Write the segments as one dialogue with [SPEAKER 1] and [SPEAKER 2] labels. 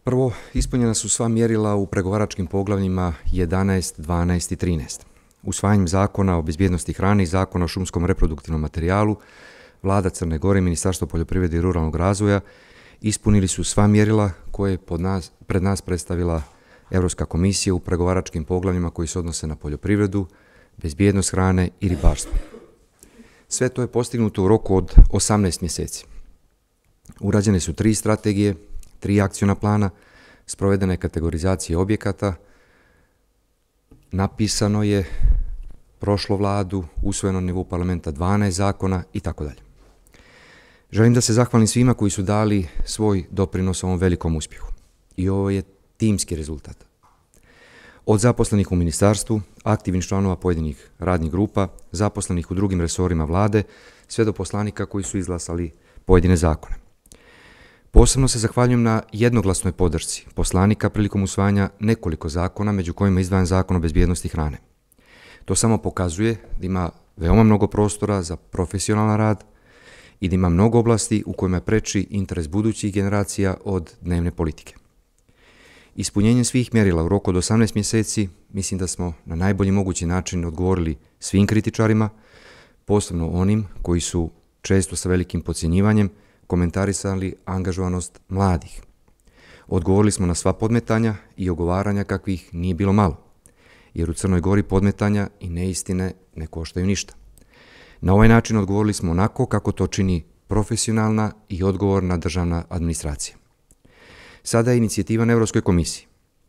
[SPEAKER 1] Prvo, ispunjena su sva mjerila u pregovaračkim poglavljima 11, 12 i 13. Usvajanjem zakona o bezbjednosti hrane i zakona o šumskom reproduktivnom materijalu, Vlada Crne Gore i Ministarstvo poljoprivrede i ruralnog razvoja ispunili su sva mjerila koje je pred nas predstavila Europska komisija u pregovaračkim poglavljima koji se odnose na poljoprivredu, bezbjednost hrane i ribarstvo. Sve to je postignuto u roku od 18 mjeseci. Urađene su 3 strategije, 3 akciona plana, sprovedena je kategorizacija objekata, napisano je, prošlo vladu, usvojeno na nivou parlamenta 12 zakona itd. Želim da se zahvalim svima koji su dali svoj doprinos ovom velikom uspjehu. I ovo je timski rezultat. Od zaposlenih u ministarstvu, aktivnih članova pojedinih radnih grupa, zaposlenih u drugim resorima vlade, sve do poslanika koji su izglasali pojedine zakone. Posebno se zahvaljujem na jednoglasnoj podršci poslanika prilikom usvajanja nekoliko zakona, među kojima je izdvajan zakon o bezbjednosti hrane. To samo pokazuje da ima veoma mnogo prostora za profesionalan rad i da ima mnogo oblasti u kojima preči interes budućih generacija od dnevne politike. Ispunjenjem svih mjerila u roku od 18 mjeseci mislim da smo na najbolji mogući način odgovorili svim kritičarima, posebno onim koji su često sa velikim podcjenjivanjem komentarisali angažovanost mladih. Odgovorili smo na sva podmetanja i ogovaranja kakvih nije bilo malo, jer u Crnoj Gori podmetanja i neistine ne koštaju ništa. Na ovaj način odgovorili smo onako kako to čini profesionalna i odgovorna državna administracija. Sada je inicijativa na Europskoj komisiji.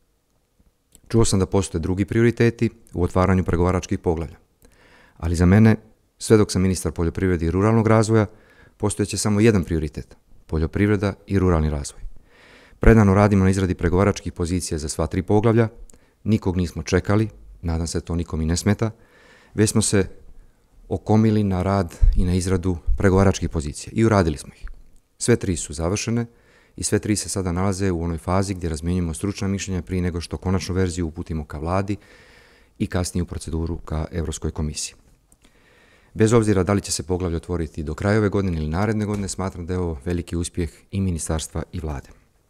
[SPEAKER 1] Čuo sam da postoje drugi prioriteti u otvaranju pregovaračkih poglavlja, ali za mene, sve dok sam ministar poljoprivrede i ruralnog razvoja, postojeće samo jedan prioritet – poljoprivreda i ruralni razvoj. Predano radimo na izradi pregovaračkih pozicija za sva 3 poglavlja, nikog nismo čekali, nadam se da to nikom i ne smeta, već smo se okomili na rad i na izradu pregovaračkih pozicija i uradili smo ih. Sve 3 su završene i sve 3 se sada nalaze u onoj fazi gdje razmjenjujemo stručna mišljenja prije nego što konačnu verziju uputimo ka vladi i kasnije u proceduru ka Europskoj komisiji. Bez obzira da li će se poglavlje otvoriti do kraja ove godine ili naredne godine, smatram da je ovo veliki uspjeh i ministarstva i vlade.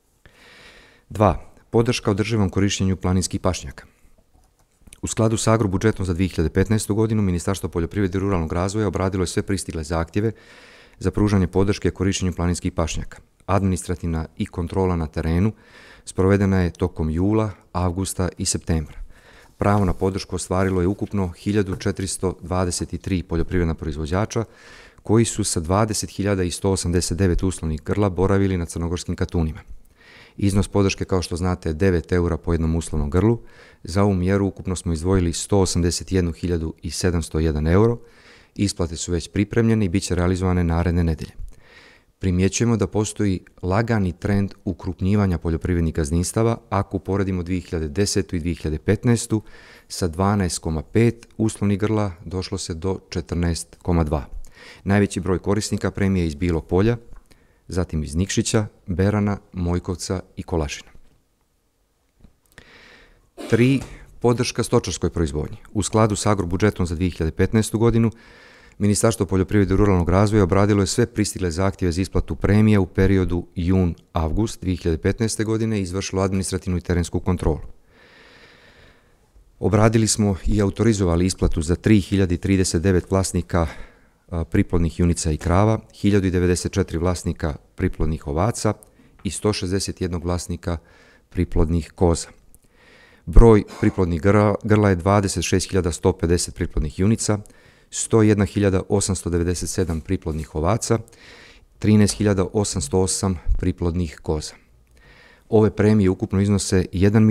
[SPEAKER 1] 2. Podrška održivom korištenju planinskih pašnjaka. U skladu s agrobudžetom za 2015. godinu, Ministarstvo poljoprivrede i ruralnog razvoja obradilo je sve pristigle zahtjeve za pružanje podrške korištenju planinskih pašnjaka. Administrativna i kontrola na terenu sprovedena je tokom jula, avgusta i septembra. Pravo na podršku ostvarilo je ukupno 1423 poljoprivredna proizvođača koji su sa 20.189 uslovnih grla boravili na crnogorskim katunima. Iznos podrške, kao što znate, je 9 eura po jednom uslovnom grlu. Za ovu mjeru ukupno smo izdvojili 181.701 euro. Isplate su već pripremljene i bit će realizovane naredne nedelje. Primjećujemo da postoji lagani trend ukrupnjivanja poljoprivrednih gazdinstava ako uporedimo 2010. i 2015. sa 12,5 uslovnih grla došlo se do 14,2. Najveći broj korisnika premije iz Bilog Polja, zatim iz Nikšića, Berana, Mojkovca i Kolašina. 3. Podrška stočarskoj proizvodnji. U skladu s agrobudžetom za 2015. godinu, Ministarstvo poljoprivrede i ruralnog razvoja obradilo je sve pristigle zahtjeve za isplatu premija u periodu jun-avgust 2015. godine i izvršilo administrativnu i terensku kontrolu. Obradili smo i autorizovali isplatu za 3039 vlasnika priplodnih junica i krava, 1094 vlasnika priplodnih ovaca i 161 vlasnika priplodnih koza. Broj priplodnih grla je 26.150 priplodnih junica, 101.897 priplodnih ovaca, 13.808 priplodnih koza. Ove premije ukupno iznose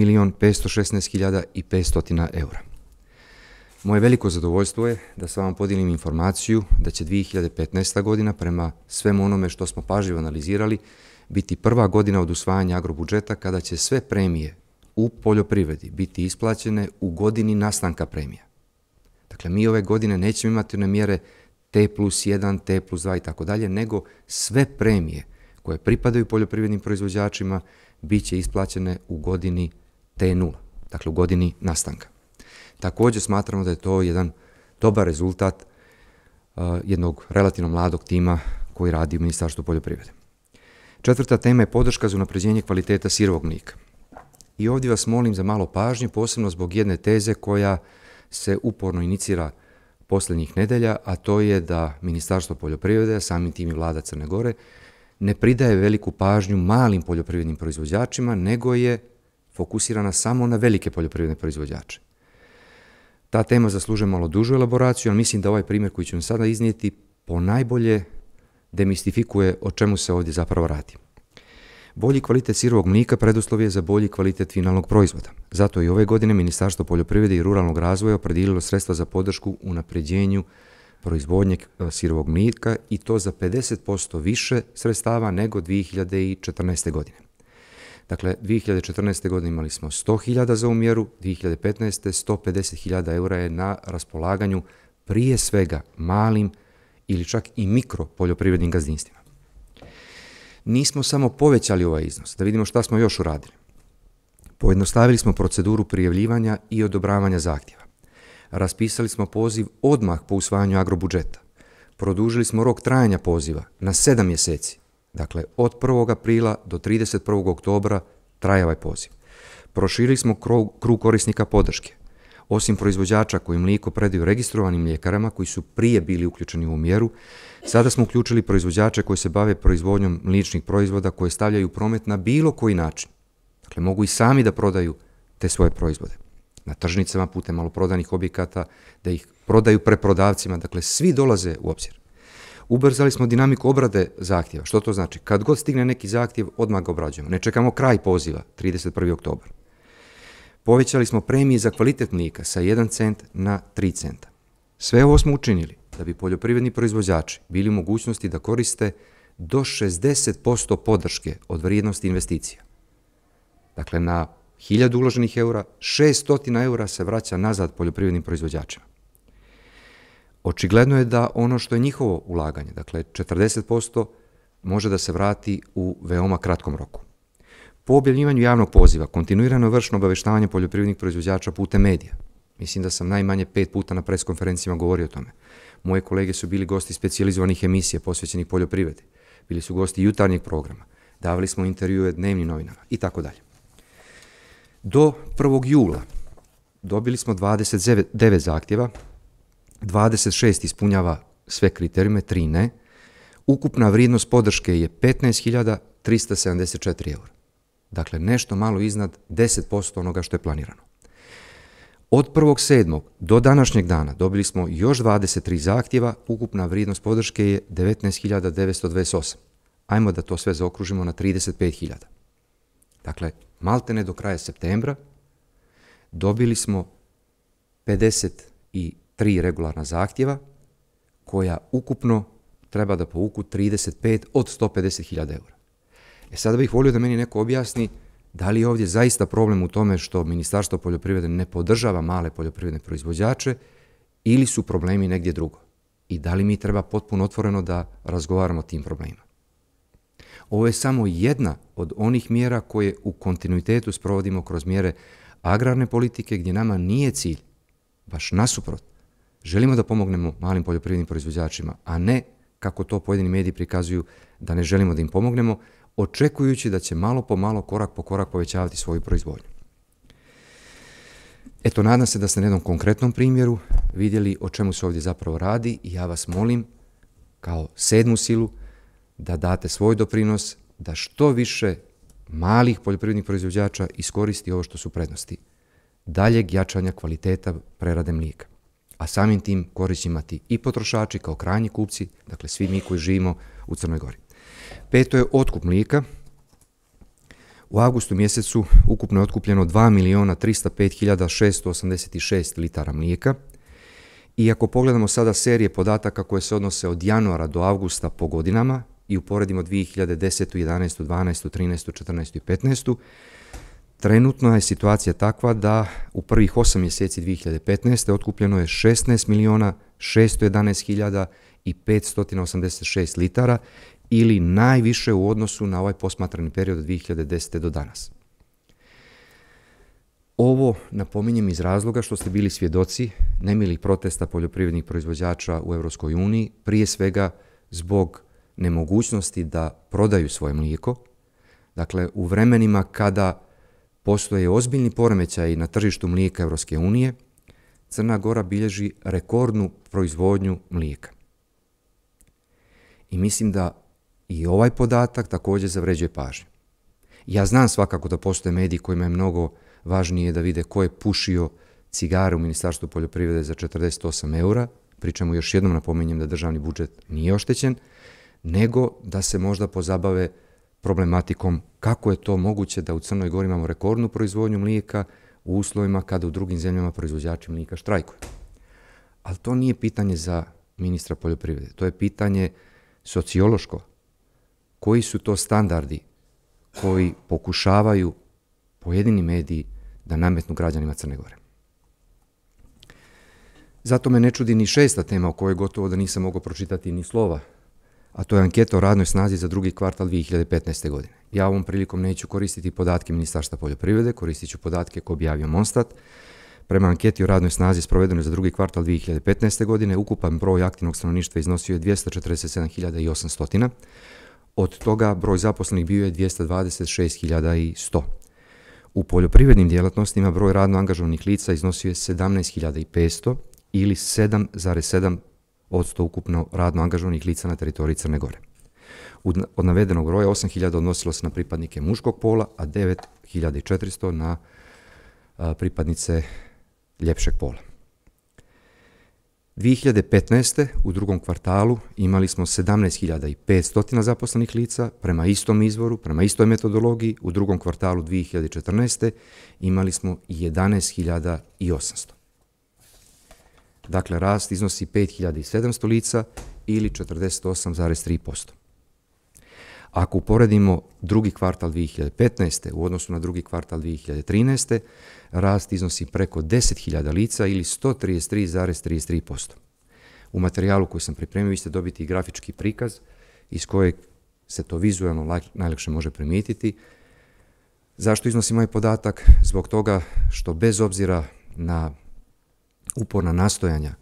[SPEAKER 1] 1.516.500 eura. Moje veliko zadovoljstvo je da s vama podijelim informaciju da će 2015. godina prema svemu onome što smo pažljivo analizirali biti prva godina od usvajanja agrobudžeta kada će sve premije u poljoprivredi biti isplaćene u godini nastanka premija. Dakle, mi ove godine nećemo imati one mjere T+1, T+2 i tako dalje, nego sve premije koje pripadaju poljoprivrednim proizvođačima bit će isplaćene u godini T0, dakle u godini nastanka. Također smatramo da je to jedan dobar rezultat jednog relativno mladog tima koji radi u Ministarstvu poljoprivrede. Četvrta tema je podrška za unapređenje kvaliteta sirovog mlijeka. I ovdje vas molim za malo pažnje, posebno zbog jedne teze koja se uporno inicira posljednjih nedelja, a to je da Ministarstvo poljoprivrede, a samim tim i Vlada Crne Gore, ne pridaje veliku pažnju malim poljoprivrednim proizvođačima, nego je fokusirana samo na velike poljoprivredne proizvođače. Ta tema zaslužuje malo dužu elaboraciju, ali mislim da ovaj primjer koji ću vam sada iznijeti ponajbolje demistifikuje o čemu se ovdje zapravo radi. Bolji kvalitet sirovog mlijeka preduslov je za bolji kvalitet finalnog proizvoda. Zato i ove godine Ministarstvo poljoprivrede i ruralnog razvoja opredijelilo sredstva za podršku unapređenju proizvodnje sirovog mlijeka i to za 50% više sredstava nego 2014. godine. Dakle, 2014. godine imali smo 100.000 za ovu mjeru, 2015. 150.000 eura je na raspolaganju prije svega malim ili čak i mikro poljoprivrednim gazdinstvima. Nismo samo povećali ovaj iznos, da vidimo šta smo još uradili. Pojednostavili smo proceduru prijavljivanja i odobravanja zahtjeva. Raspisali smo poziv odmah po usvajanju agrobudžeta. Produžili smo rok trajanja poziva na 7 mjeseci. Dakle, od 1. aprila do 31. oktobra traje ovaj poziv. Proširili smo krug korisnika podrške. Osim proizvođača koji mlijeko predaju registrovanim mljekarama koji su prije bili uključeni u mjeru, sada smo uključili proizvođače koji se bave proizvodnjom mliječnih proizvoda koje stavljaju u promet na bilo koji način. Dakle, mogu i sami da prodaju te svoje proizvode. Na tržnicama, putem maloprodajnih objekata, da ih prodaju preprodavcima, dakle svi dolaze u obzir. Ubrzali smo dinamiku obrade zahtjeva. Što to znači? Kad god stigne neki zahtjev, odmah ga obrađujemo. Ne čekamo kraj poziva, 31. oktobar. Povećali smo premije za kvalitet mlijeka sa 1 cent na 3 centa. Sve ovo smo učinili da bi poljoprivredni proizvođači bili u mogućnosti da koriste do 60% podrške od vrijednosti investicija. Dakle, na 1000 uloženih eura, 600 eura se vraća nazad poljoprivrednim proizvođačima. Očigledno je da ono što je njihovo ulaganje, dakle 40%, može da se vrati u veoma kratkom roku. Po objavljivanju javnog poziva, kontinuirano vršno obaveštavanje poljoprivrednih proizvođača putem medija. Mislim da sam najmanje 5 puta na preskonferencijama govorio o tome. Moje kolege su bili gosti specijalizovanih emisija posvećenih poljoprivredi. Bili su gosti jutarnjeg programa. Davali smo intervjue dnevnim novinama i tako dalje. Do 1. jula dobili smo 29 zahtjeva, 26 ispunjava sve kriterijume, 3 ne. Ukupna vrijednost podrške je 15.374 eura. Dakle, nešto malo iznad 10% onoga što je planirano. Od 1.7. do današnjeg dana dobili smo još 23 zahtjeva, ukupna vrijednost podrške je 19.928. Ajmo da to sve zaokružimo na 35.000. Dakle, maltene do kraja septembra dobili smo 53 regularna zahtjeva koja ukupno treba da povuku 35 od 150.000 eura. Sada bih volio da meni neko objasni da li je ovdje zaista problem u tome što Ministarstvo poljoprivrede ne podržava male poljoprivredne proizvođače ili su problemi negdje drugo. I da li mi treba potpuno otvoreno da razgovaramo o tim problemima. Ovo je samo jedna od onih mjera koje u kontinuitetu sprovodimo kroz mjere agrarne politike gdje nama nije cilj, baš nasuprot, želimo da pomognemo malim poljoprivrednim proizvođačima, a ne, kako to pojedini mediji prikazuju, da ne želimo da im pomognemo, očekujući da će malo po malo, korak po korak povećavati svoju proizvodnju. Eto, nadam se da ste na jednom konkretnom primjeru vidjeli o čemu se ovdje zapravo radi i ja vas molim, kao 7. silu, da date svoj doprinos, da što više malih poljoprivrednih proizvođača iskoristi ovo što su prednosti daljeg jačanja kvaliteta prerade mlijeka. A samim tim korist imati i potrošači kao krajnji kupci, dakle svi mi koji živimo u Crnoj Gori. 5. je otkup mlijeka. U avgustu mjesecu ukupno je otkupljeno 2.305.686 litara mlijeka. I ako pogledamo sada serije podataka koje se odnose od januara do avgusta po godinama i uporedimo 2010., 11., 12., 13., 14. i 15. Trenutno je situacija takva da u prvih 8 mjeseci 2015. otkupljeno je 16.611.586 litara ili najviše u odnosu na ovaj posmatrani period od 2010. do danas. Ovo napominjem iz razloga što ste bili svjedoci nemilih protesta poljoprivrednih proizvođača u EU, prije svega zbog nemogućnosti da prodaju svoje mlijeko. Dakle, u vremenima kada postoje ozbiljni poremećaji na tržištu mlijeka Europske unije, Crna Gora bilježi rekordnu proizvodnju mlijeka. I mislim da i ovaj podatak također zavređuje pažnju. Ja znam svakako da postoje mediji kojima je mnogo važnije da vide ko je pušio cigare u Ministarstvu poljoprivrede za 48 eura, pričamo još jednom napominjem da državni budžet nije oštećen, nego da se možda pozabave problematikom kako je to moguće da u Crnoj Gori imamo rekordnu proizvodnju mlijeka u uslovima kada u drugim zemljama proizvođači mlijeka štrajkuju. Ali to nije pitanje za ministra poljoprivrede, to je pitanje sociološko. Koji su to standardi koji pokušavaju pojedini mediji da nametnu građanima Crne Gore? Zato me ne čudi ni 6. tema o kojoj gotovo da nisam mogao pročitati ni slova, a to je anketa o radnoj snazi za drugi kvartal 2015. godine. Ja ovom prilikom neću koristiti podatke Ministarstva poljoprivrede, koristit ću podatke koje objavio Monstat. Prema anketi o radnoj snazi sprovedenoj za drugi kvartal 2015. godine, ukupan broj aktivnog stanovništva iznosio je 247.800. Od toga broj zaposlenih bio je 226.100. U poljoprivrednim djelatnostima broj radno angažovanih lica iznosio je 17.500 ili 7,7% ukupno radno angažovanih lica na teritoriji Crne Gore. Od navedenog broja 8.000 odnosilo se na pripadnike muškog pola, a 9.400 na pripadnice ljepšeg pola. 2015. u drugom kvartalu imali smo 17.500 zaposlenih lica prema istom izvoru, prema istoj metodologiji. U drugom kvartalu 2014. imali smo 11.800. Dakle, rast iznosi 5.700 lica ili 48,3%. Ako uporedimo drugi kvartal 2015. u odnosu na drugi kvartal 2013. rast iznosi preko 10.000 lica ili 133,33%. U materijalu koji sam pripremio vi ćete dobiti i grafički prikaz iz kojeg se to vizualno najlakše može primijetiti. Zašto iznosim ovaj podatak? Zbog toga što bez obzira na uporna nastojanja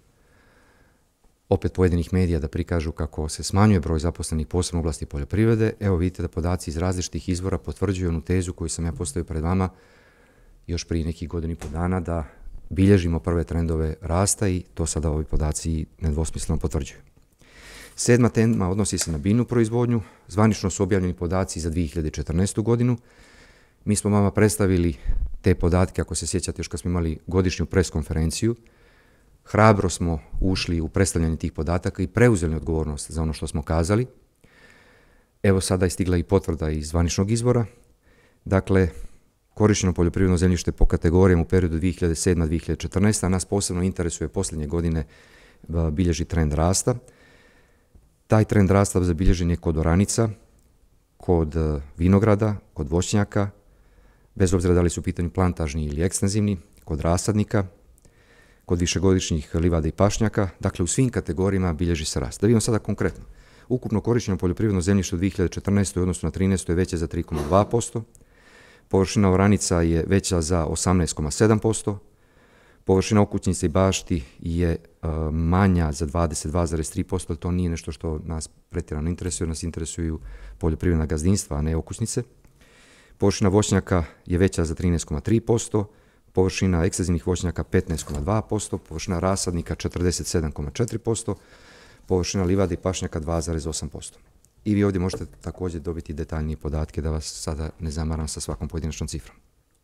[SPEAKER 1] opet pojedinih medija da prikažu kako se smanjuje broj zaposlenih posebno u oblasti poljoprivrede, evo vidite da podaci iz različitih izvora potvrđuju onu tezu koju sam ja postavio pred vama još prije nekih godinu i pol dana, da bilježimo prve trendove rasta i to sada ovi podaci nedvosmisleno potvrđuju. 7. tema odnosi se na biljnu proizvodnju. Zvanično su objavljeni podaci za 2014. godinu. Mi smo vama predstavili te podatke, ako se sjećate, još kad smo imali godišnju preskonferenciju. Hrabro smo ušli u predstavljanje tih podataka i preuzeli odgovornost za ono što smo kazali. Evo sada je stigla i potvrda iz zvaničnog izvora. Dakle, korišteno poljoprivredno zemljište po kategorijama u periodu 2007-2014, a nas posebno interesuje posljednje godine bilježi trend rasta. Taj trend rasta zabilježen je kod oranica, kod vinograda, kod voćnjaka, bez obzira da li su u pitanju plantažni ili ekstenzivni, kod rasadnika, kod višegodišnjih livada i pašnjaka, dakle u svim kategorijama bilježi se rast. Da vidimo sada konkretno. Ukupno korišteno poljoprivredno zemljište u 2014. u odnosu na 2013. je veće za 3,2%, površina oranica je veća za 18,7%, površina okućnice i bašti je manja za 22,3%, ali to nije nešto što nas pretjerano interesuje, nas interesuju poljoprivredna gazdinstva, a ne okućnice. Površina voćnjaka je veća za 13,3%, površina ekstenzivnih voćnjaka 15,2%, površina rasadnika 47,4%, površina livada i pašnjaka 2,8%. I vi ovdje možete također dobiti detaljnije podatke da vas sada ne zamaram sa svakom pojedinačnom cifrom.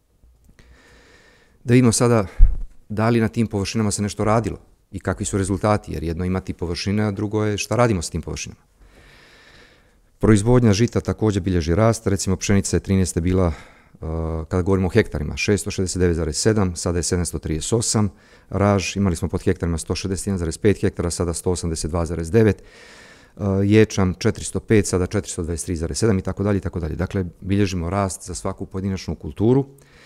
[SPEAKER 1] Da vidimo sada da li na tim površinama se nešto radilo i kakvi su rezultati, jer jedno imati površine, a drugo je šta radimo s tim površinama. Proizvodnja žita također bilježi rast, recimo pšenica je 13. bila, kada govorimo o hektarima, 669,7, sada je 738, raž imali smo pod hektarima 161,5 hektara, sada 182,9, ječam 405, sada 423,7 i tako dalje i tako dalje. Dakle, bilježimo rast za svaku pojedinačnu kulturu.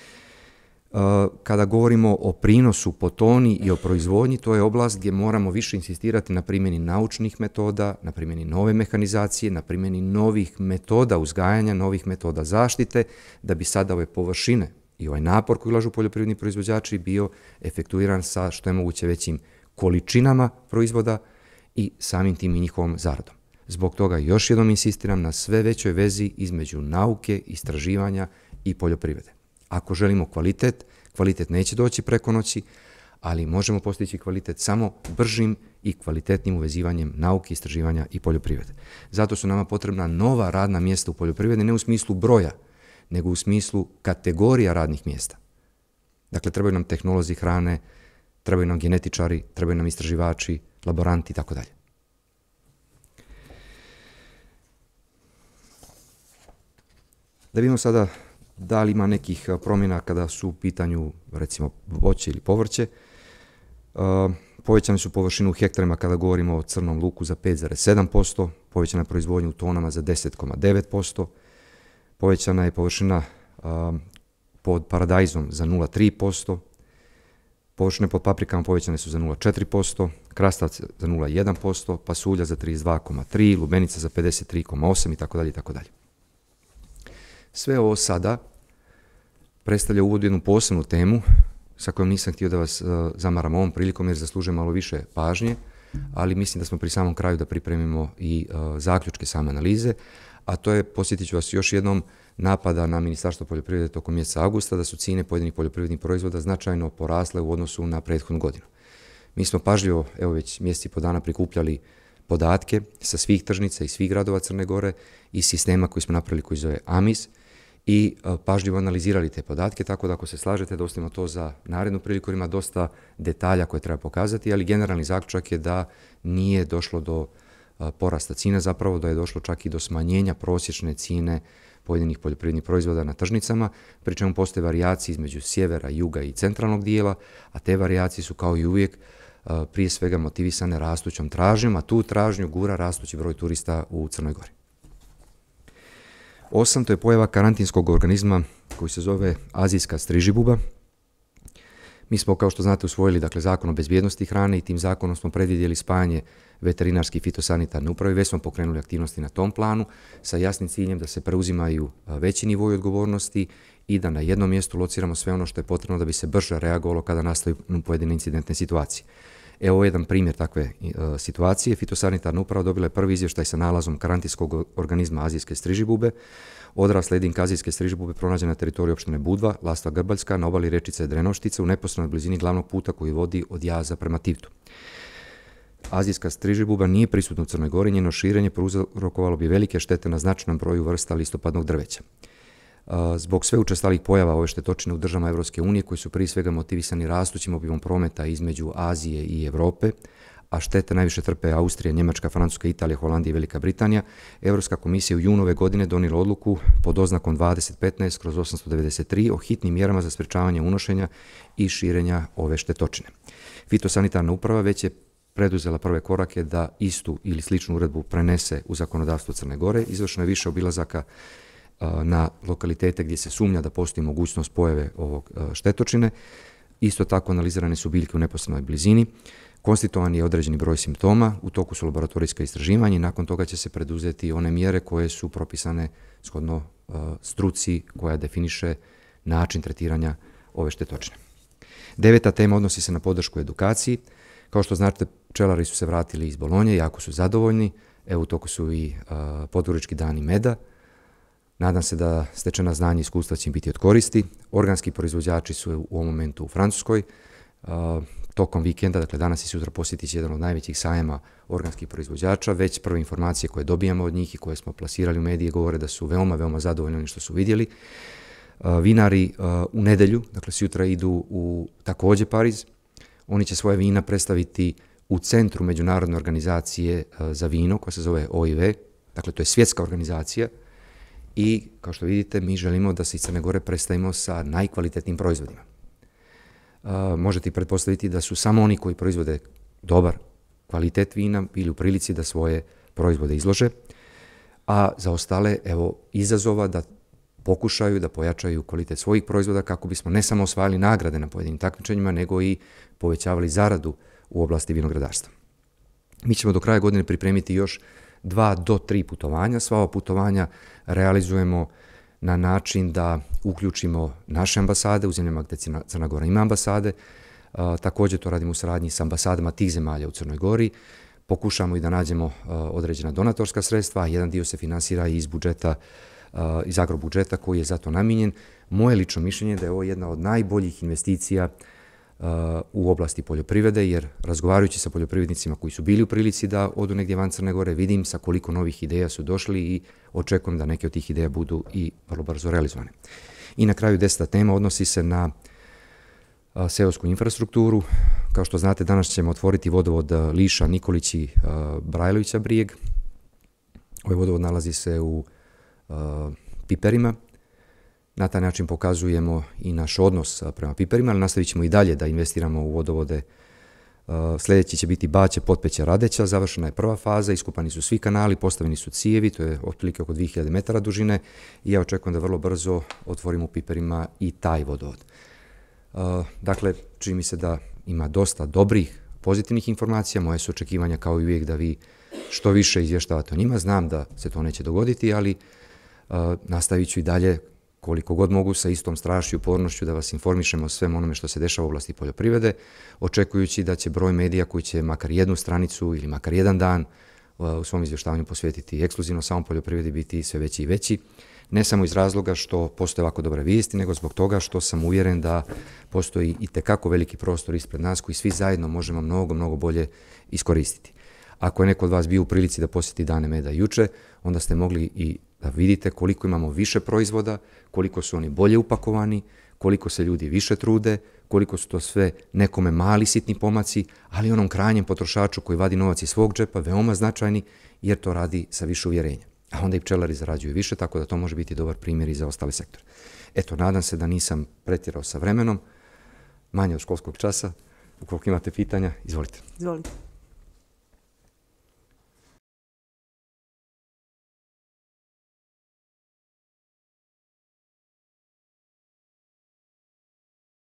[SPEAKER 1] Kada govorimo o prinosu po toni i o proizvodnji, to je oblast gdje moramo više insistirati na primjeni naučnih metoda, na primjeni nove mehanizacije, na primjeni novih metoda uzgajanja, novih metoda zaštite, da bi sada ove površine i ovaj napor koji ulažu poljoprivredni proizvođači bio efektuiran sa što je moguće većim količinama proizvoda i samim tim i njihovom zaradom. Zbog toga još jednom insistiram na sve većoj vezi između nauke, istraživanja i poljoprivrede. Ako želimo kvalitet, kvalitet neće doći preko noći, ali možemo postići kvalitet samo bržim i kvalitetnim uvezivanjem nauke, istraživanja i poljoprivrede. Zato su nama potrebna nova radna mjesta u poljoprivredi, ne u smislu broja, nego u smislu kategorija radnih mjesta. Dakle, trebaju nam tehnolozi hrane, trebaju nam genetičari, trebaju nam istraživači, laboranti itd. Da vidimo sada da li ima nekih promjena kada su u pitanju, recimo, voće ili povrće. Povećane su površine u hektarima kada govorimo o crnom luku za 5,7%, povećana je proizvodnja u tonama za 10,9%, povećana je površina pod paradajzom za 0,3%, površine pod paprikama povećane su za 0,4%, krastavac za 0,1%, pasulja za 32,3%, lubenica za 53,8% itd. itd. Sve ovo sada predstavlja uvod u jednu posebnu temu sa kojom nisam htio da vas zamaram ovom prilikom jer zaslužuje malo više pažnje, ali mislim da smo pri samom kraju da pripremimo i zaključke same analize, a to je, podsjetit ću vas još jednom, napada na Ministarstvo poljoprivrede tokom mjeseca augusta da su cijene pojedinih poljoprivrednih proizvoda značajno porasle u odnosu na prethodnu godinu. Mi smo pažljivo, evo već mjesec i po dana, prikupljali podatke sa svih tržnica i svih gradova Crne Gore i sistema koji smo napravili koji zove AMIS i pažljivo analizirali te podatke, tako da ako se slažete da ostavimo to za narednu priliku, ima dosta detalja koje treba pokazati, ali generalni zaključak je da nije došlo do porasta cijena, zapravo da je došlo čak i do smanjenja prosječne cijene pojedinih poljoprivrednih proizvoda na tržnicama, pri čemu postoje varijacije između sjevera, juga i centralnog dijela, a te varijacije su kao i uvijek prije svega motivisane rastućom tražnjom, a tu tražnju gura rastući broj turista u Crnoj Gori. 8. To je pojava karantinskog organizma koji se zove azijska strižibuba. Mi smo, kao što znate, usvojili Zakon o bezbjednosti hrane i tim zakonom smo predvidjeli spajanje veterinarske i fitosanitarne uprave. Već smo pokrenuli aktivnosti na tom planu sa jasnim ciljem da se preuzimaju veći nivoi odgovornosti i da na jednom mjestu lociramo sve ono što je potrebno da bi se brže reagovalo kada nastaju pojedine incidentne situacije. Evo jedan primjer takve situacije. Fitosanitarna uprava dobila je prvi izvještaj sa nalazom karantinskog organizma azijske strižibube. Odrasla jedinka azijske strižibube pronađena na teritoriju opštine Budva, Lastva Grbaljska, na obali rečice Drenoštice u neposrednoj blizini glavnog puta koji vodi od Jaza prema Tivtu. Azijska strižibuba nije prisutna u Crnoj Gori, njeno širenje prouzrokovalo bi velike štete na značajnom broju vrsta listopadnog drveća. Zbog sve učestalih pojava ove štetočine u državama Evropske unije, koji su prije svega motivisani rastućim obimom prometa između Azije i Evrope, a štete najviše trpe Austrija, Njemačka, Francuska, Italija, Holandija i Velika Britanija, Evropska komisija u junu ove godine donijela odluku pod oznakom 2015/893 o hitnim mjerama za sprečavanje unošenja i širenja ove štetočine. Fitosanitarna uprava već je preduzela prve korake da istu ili sličnu uredbu prenese u zakonodavstvo Crne Gore. Izvršeno je više obilazaka na lokalitete gdje se sumnja da postoji mogućnost pojave ovog štetočine. Isto tako analizirane su biljke u neposrednoj blizini. Konstituovan je određeni broj simptoma, u toku su laboratorijska istraživanja i nakon toga će se preduzeti one mjere koje su propisane shodno struci koja definiše način tretiranja ove štetočine. 9. tema odnosi se na podršku edukaciji. Kao što znate, pčelari su se vratili iz Bolonje, jako su zadovoljni. Evo u toku su i podgorički dani meda. Nadam se da stečena znanja i iskustva će im biti od koristi. Organski proizvođači su u ovom momentu u Francuskoj. Tokom vikenda, dakle danas i sutra, posjetit će jedan od najvećih sajama organskih proizvođača. Već prve informacije koje dobijamo od njih i koje smo plasirali u medije govore da su veoma, veoma zadovoljni onim što su vidjeli. Vinari u nedelju, dakle sutra, idu u također Pariz. Oni će svoje vina predstaviti u centru međunarodne organizacije za vino koja se zove OIV. Dakle, to je svjetska organizacija. I, kao što vidite, mi želimo da se iz Crne Gore predstavimo sa najkvalitetnijim proizvodima. Možete i pretpostaviti da su samo oni koji proizvode dobar kvalitet vina bili u prilici da svoje proizvode izlože, a za ostale, evo, izazova da pokušaju da pojačaju kvalitet svojih proizvoda kako bismo ne samo osvajali nagrade na pojedinim takmičenjima, nego i povećavali zaradu u oblasti vinogradarstva. Mi ćemo do kraja godine pripremiti još 2 do 3 putovanja. Sva ova putovanja realizujemo na način da uključimo naše ambasade u zemljama gdje Crna Gora ima ambasade. Također to radimo u saradnji s ambasadama tih zemalja u Crnoj Gori. pokušamo i da nađemo određena donatorska sredstva, a jedan dio se finansira iz budžeta, iz agrobudžeta koji je za to namijenjen. Moje lično mišljenje je da je ovo jedna od najboljih investicija u oblasti poljoprivrede, jer razgovarajući sa poljoprivrednicima koji su bili u prilici da odu negdje van Crne Gore, vidim sa koliko novih ideja su došli i očekujem da neke od tih ideja budu i vrlo brzo realizovane. I na kraju 10. tema odnosi se na seosku infrastrukturu. Kao što znate, danas ćemo otvoriti vodovod Liša, Nikolić i Brajlovića Brijeg. Ovaj vodovod nalazi se u Piperima. Na taj način pokazujemo i naš odnos prema Piperima, ali nastavit ćemo i dalje da investiramo u vodovode. Sljedeći će biti Baće, Potpeća, Radeća, završena je prva faza, iskopani su svi kanali, postavljeni su cijevi, to je otprilike oko 2000 metara dužine i ja očekujem da vrlo brzo otvorimo u Piperima i taj vodovod. Dakle, čini mi se da ima dosta dobrih, pozitivnih informacija, moje su očekivanja kao i uvijek da vi što više izvještavate o njima. Znam da se to neće dogoditi, ali nastavit ću i dalje koliko god mogu sa istom strašću i upornošću da vas informišemo o svem onome što se dešava u oblasti poljoprivrede, očekujući da će broj medija koji će makar jednu stranicu ili makar jedan dan u svom izvještavanju posvetiti ekskluzivno samom poljoprivredi biti sve veći i veći. Ne samo iz razloga što postoje ovako dobre vijesti, nego zbog toga što sam uvjeren da postoji i tekako veliki prostor ispred nas koji svi zajedno možemo mnogo bolje iskoristiti. Ako je neko od vas bio u prilici da posjeti Dane meda juče, onda ste mogli i da vidite koliko imamo više proizvoda, koliko su oni bolje upakovani, koliko se ljudi više trude, koliko su to sve nekome mali sitni pomaci, ali onom krajnjem potrošaču koji vadi novac iz svog džepa veoma značajni jer to radi sa više uvjerenja. A onda i pčelari zarađuju više, tako da to može biti dobar primjer i za ostale sektore. Eto, nadam se da nisam pretjerao sa vremenom, manje od školskog časa. Ukoliko imate pitanja, izvolite.
[SPEAKER 2] Izvolite.